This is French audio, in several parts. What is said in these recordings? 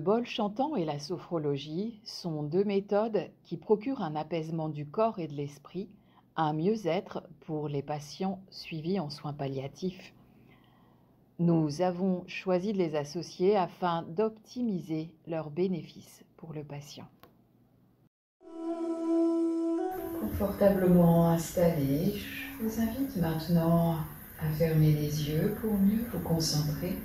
bol chantant et la sophrologie sont deux méthodes qui procurent un apaisement du corps et de l'esprit, un mieux-être pour les patients suivis en soins palliatifs. Nous avons choisi de les associer afin d'optimiser leurs bénéfices pour le patient. Confortablement installé, je vous invite maintenant à fermer les yeux pour mieux vous concentrer.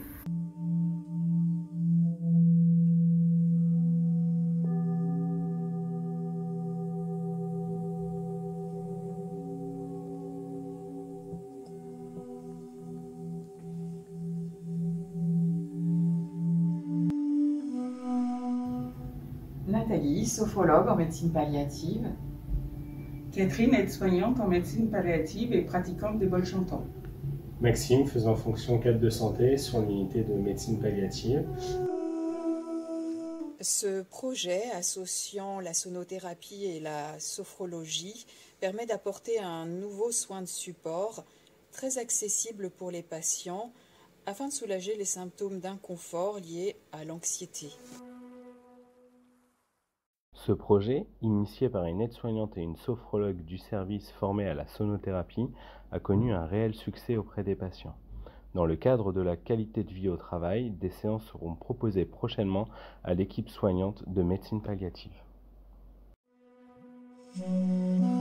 Nathalie, sophrologue en médecine palliative. Catherine, aide-soignante en médecine palliative et pratiquante des bols chantants. Maxime, faisant fonction cadre de santé sur l'unité de médecine palliative. Ce projet, associant la sonothérapie et la sophrologie, permet d'apporter un nouveau soin de support très accessible pour les patients afin de soulager les symptômes d'inconfort liés à l'anxiété. Ce projet, initié par une aide-soignante et une sophrologue du service formée à la sonothérapie, a connu un réel succès auprès des patients. Dans le cadre de la qualité de vie au travail, des séances seront proposées prochainement à l'équipe soignante de médecine palliative.